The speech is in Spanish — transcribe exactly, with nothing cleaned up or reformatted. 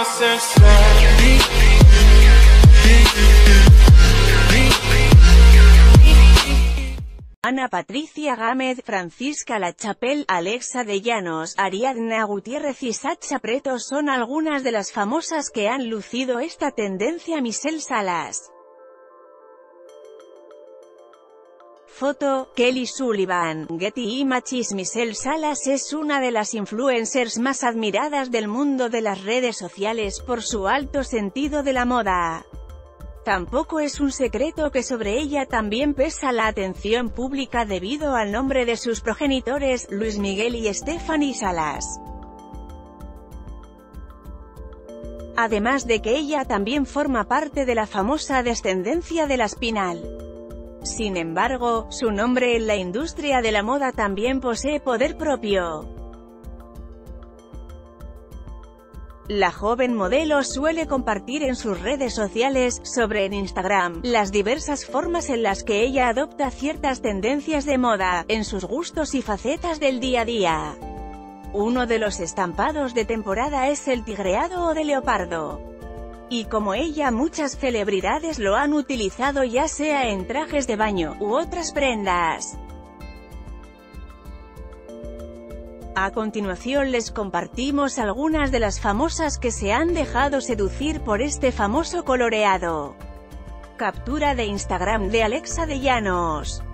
Ana Patricia Gámez, Francisca La Chapelle, Alexa de Llanos, Ariadna Gutiérrez y Sacha Preto son algunas de las famosas que han lucido esta tendencia. Michelle Salas. Foto, Kelly Sullivan, Getty Images. Michelle Salas es una de las influencers más admiradas del mundo de las redes sociales por su alto sentido de la moda. Tampoco es un secreto que sobre ella también pesa la atención pública debido al nombre de sus progenitores, Luis Miguel y Stephanie Salas. Además de que ella también forma parte de la famosa descendencia de la Espinal. Sin embargo, su nombre en la industria de la moda también posee poder propio. La joven modelo suele compartir en sus redes sociales, sobre en Instagram, las diversas formas en las que ella adopta ciertas tendencias de moda, en sus gustos y facetas del día a día. Uno de los estampados de temporada es el tigreado o de leopardo. Y como ella, muchas celebridades lo han utilizado ya sea en trajes de baño, u otras prendas. A continuación les compartimos algunas de las famosas que se han dejado seducir por este famoso coloreado. Captura de Instagram de Alexa de Llanos.